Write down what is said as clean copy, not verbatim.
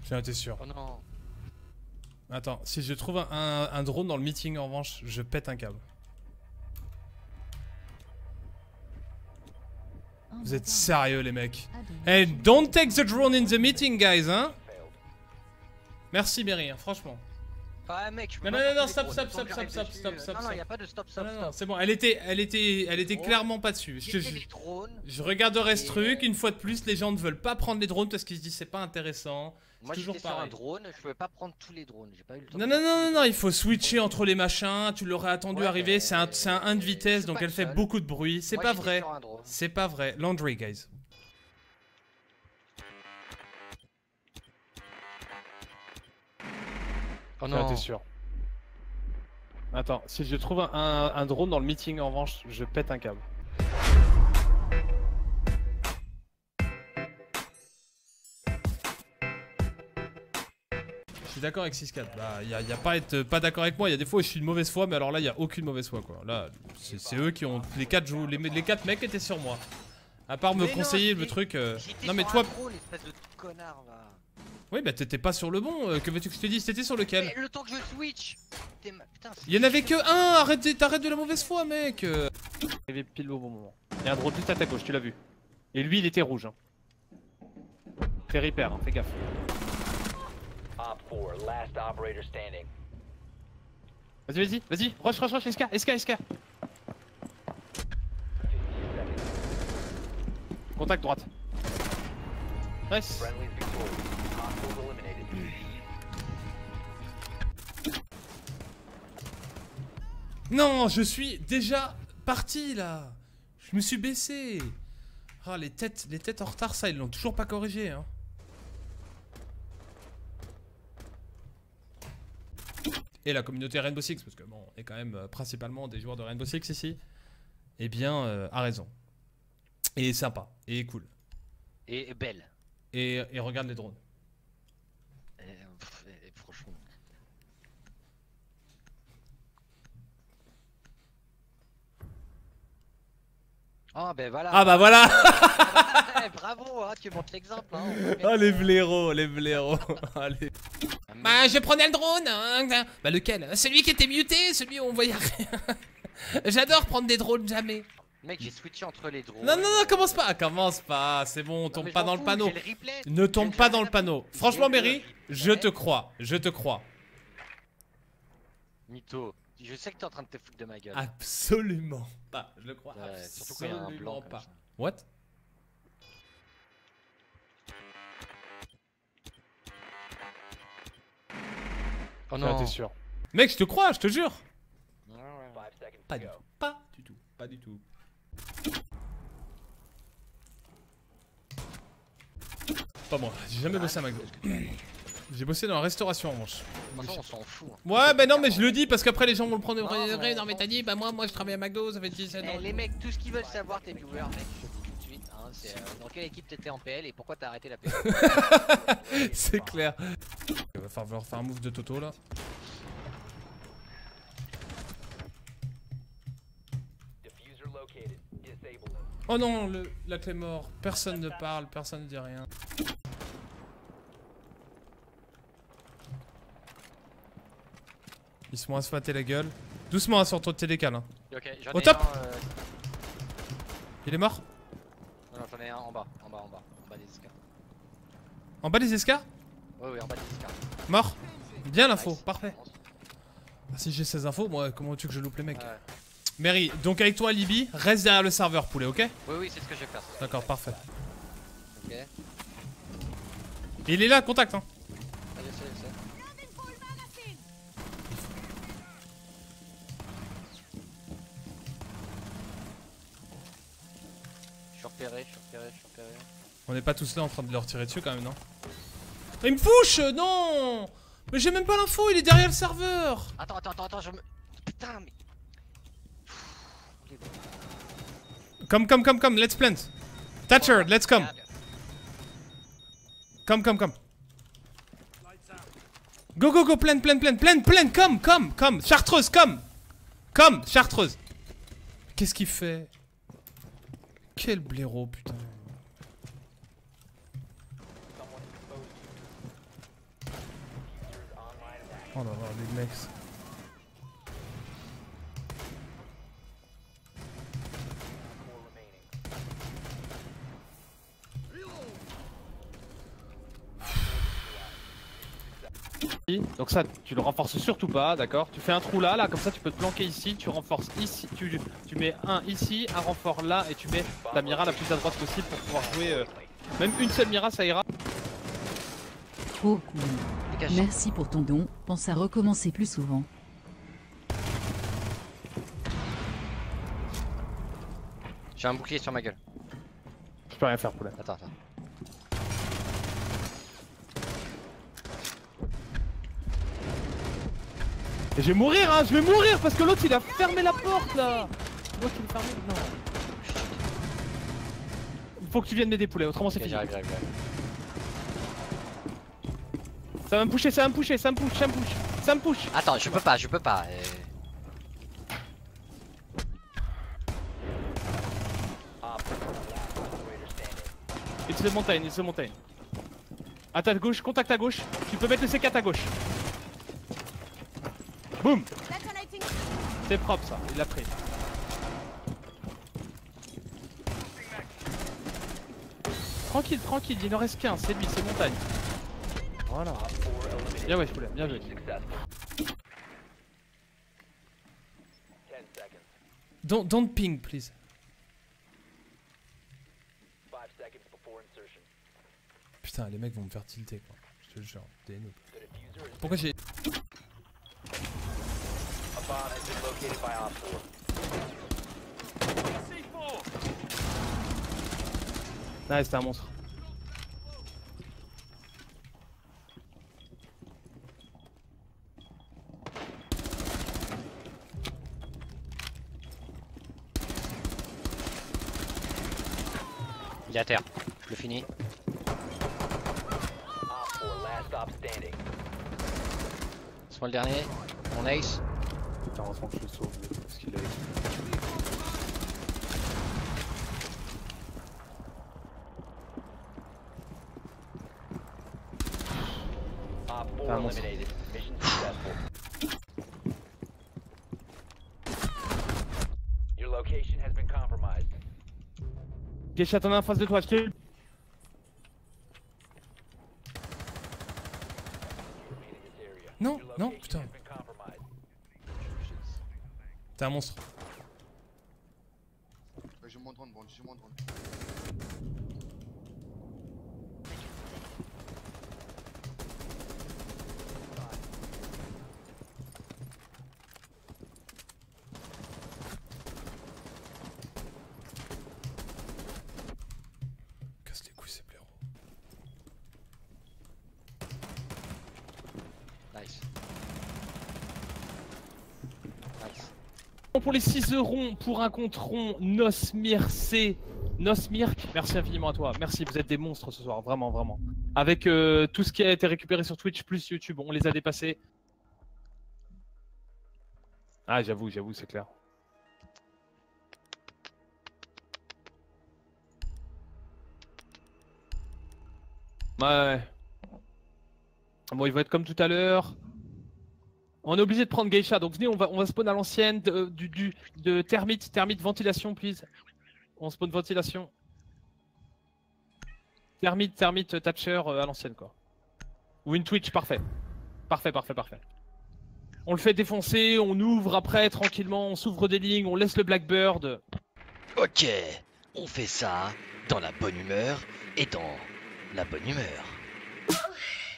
J'en étais sûr. Oh non. Attends, si je trouve un drone dans le meeting en revanche, je pète un câble. Vous êtes sérieux les mecs? Hey, don't take the drone in the meeting guys, hein? Merci Mary, hein, franchement. Ah mec, je peux Non, pas non, non, porter stop, les stop, drones. stop, Tant que stop, j'arrive stop, stop, dessus, stop, Non, non, stop. y'a pas de stop, Non, stop, non, non, stop. c'est bon, elle était Oh. clairement pas dessus. J'ai fait les drones. Je regarderai ce truc, une fois de plus, les gens ne veulent pas prendre les drones parce qu'ils se disent c'est pas intéressant. Moi Toujours j'étais sur un pareil. drone, je pouvais pas prendre tous les drones, j'ai pas eu le temps. Non, de non, faire non, tous non, les non, drones. il faut switcher entre les machins, tu l'aurais attendu Ouais, arriver, mais c'est un 1 de je vitesse suis donc pas elle fait seul. beaucoup de bruit, c'est Moi, pas j'étais vrai. sur un drone. C'est pas vrai. Laundry, guys. Oh J'en étais non. sûr. Attends, si je trouve un drone dans le meeting en revanche, je pète un câble. Je suis d'accord avec 6-4. Bah, y a pas à être pas d'accord avec moi. Il y a des fois où je suis de mauvaise foi, mais alors là, il y a aucune mauvaise foi quoi. Là, c'est eux qui ont les 4 joueurs. Les 4 mecs étaient sur moi. À part me Mais non, conseiller le j'étais- truc. J'étais Non mais sur toi. un drone, espèce de connard va. Oui, bah t'étais pas sur le bon. Que veux-tu que je te dise? T'étais sur lequel? Mais le temps que je switch. Putain, Il y en avait que un. T'arrêtes de la mauvaise foi, mec. Arrivé pile au bon moment. Il y a un drone juste à ta gauche, tu l'as vu. Et lui, il était rouge. Hein. Fais repair, hein, fais gaffe. Vas-y, rush, SK. Contact droite. Nice. Non, je suis déjà parti là. Je me suis baissé. Ah, les têtes en retard, ça, ils l'ont toujours pas corrigé. Hein. Et la communauté Rainbow Six, parce que bon, on est quand même principalement des joueurs de Rainbow Six ici, eh bien, a raison. Et sympa, et cool. Et belle. Et regarde les drones. Franchement. Ah ben voilà. Ah bah voilà. Bravo, hein, tu montres l'exemple. Hein, Oh les blaireaux, Allez. Bah je prenais le drone. Hein. Bah lequel? Celui qui était muté, celui où on voyait rien. J'adore prendre des drones, jamais. Mec, j'ai switché entre les drones. Non, commence pas, c'est bon, on tombe pas dans le panneau. Ne tombe pas dans le panneau. Franchement, Mary, je te crois. Mytho, je sais que t'es en train de te foutre de ma gueule. Absolument pas, je le crois surtout quand il y a un blanc absolument comme pas. ça. What? Oh non. T'es sûr? Mec, je te crois, je te jure. Ouais, ouais. Pas du tout. Pas moi, j'ai jamais bossé à McDo. J'ai bossé dans la restauration en revanche. De toute façon, on s'en fout. Hein. Ouais, bah non, mais je le dis parce qu'après les gens vont le prendre vrai. Non, mais t'as dit, bah moi je travaille à McDo, ça fait 17 ans. Les mecs, tout ce qu'ils veulent savoir, tes viewers, mec, je te dis tout de suite, hein, c'est dans quelle équipe t'étais en PL et pourquoi t'as arrêté la PL. C'est clair. Il va falloir faire un move de Toto là. Oh non, la clé mort. Personne ne parle, personne ne dit rien. Ils se vont à se fâter la gueule. Doucement, sur ton télécal. Hein. Ok, j'en Au ai top. un, Il est mort? Non, j'en ai un en bas des escars. En bas des escars? Oui, en bas des escars. Mort? Bien l'info, Nice. parfait. Ah, si j'ai ces infos, moi, comment veux-tu que je loupe les mecs? Ouais. Mary, donc avec toi, Libby, reste derrière le serveur, poulet, ok? Oui, c'est ce que je vais faire. D'accord, parfait. Ok. Et il est là, contact, hein. Ah, je sais. Je suis repéré. On n'est pas tous là en train de leur tirer dessus quand même, non? Il me fouche, non! Mais j'ai même pas l'info, il est derrière le serveur! Attends, je me... Putain, mais... Come, let's plant! Thatcher, let's come! Come! Go, plant, come! Chartreuse, come, Chartreuse! Qu'est-ce qu'il fait? Quel blaireau, putain! frustrant d'avoir des mecs. Donc ça, tu le renforces surtout pas, d'accord? Tu fais un trou là, comme ça tu peux te planquer ici, tu renforces ici, tu mets un ici, un renfort là, et tu mets ta mira la plus à droite possible pour pouvoir jouer. Même une seule mira, ça ira. Trop cool. Merci pour ton don, pense à recommencer plus souvent. J'ai un bouclier sur ma gueule. Je peux rien faire, poulet. Attends. Et je vais mourir, hein, je vais mourir parce que l'autre il a fermé la porte là. L'autre il a fermé. Non. Il faut que tu viennes m'aider, poulet, autrement c'est fini. J'arrive. Ça va me pusher, ça me push. Attends, je peux pas. It's the montagne. À ta gauche, contact à gauche. Tu peux mettre le C4 à gauche. Boum. C'est propre ça, il l'a pris. Tranquille, il en reste qu'un, c'est lui, c'est montagne. Voilà. Bien ouais, poulet, bien joué. Don't ping, please. Putain, les mecs vont me faire tilter quoi. Je te le jure, t'es noob. Pourquoi j'ai... Ouais, c'était un monstre. Il est à terre, je le finis. C'est moi le dernier, mon ace. Putain, heureusement que je le sauve parce qu'il est... C'est un monstre. Geisha, t'en as en face de toi, je te... Non, putain. T'es un monstre. J'ai moins de drone, j'ai moins de drone. Casse les couilles, ces blaireaux. Nice. Pour les 6 euros pour un compte rond, Nosmirc, merci infiniment à toi. Merci, vous êtes des monstres ce soir, vraiment. Avec tout ce qui a été récupéré sur Twitch plus YouTube, on les a dépassés. Ah, j'avoue, c'est clair. Ouais. Bon, il va être comme tout à l'heure. On est obligé de prendre Geisha, donc venez, on va spawn à l'ancienne de termite ventilation, please. On spawn ventilation. Termite, Thatcher à l'ancienne, quoi. Ou une Twitch, parfait. Parfait. On le fait défoncer, on ouvre après, tranquillement, on s'ouvre des lignes, on laisse le Blackbird. Ok, on fait ça dans la bonne humeur et dans la bonne humeur.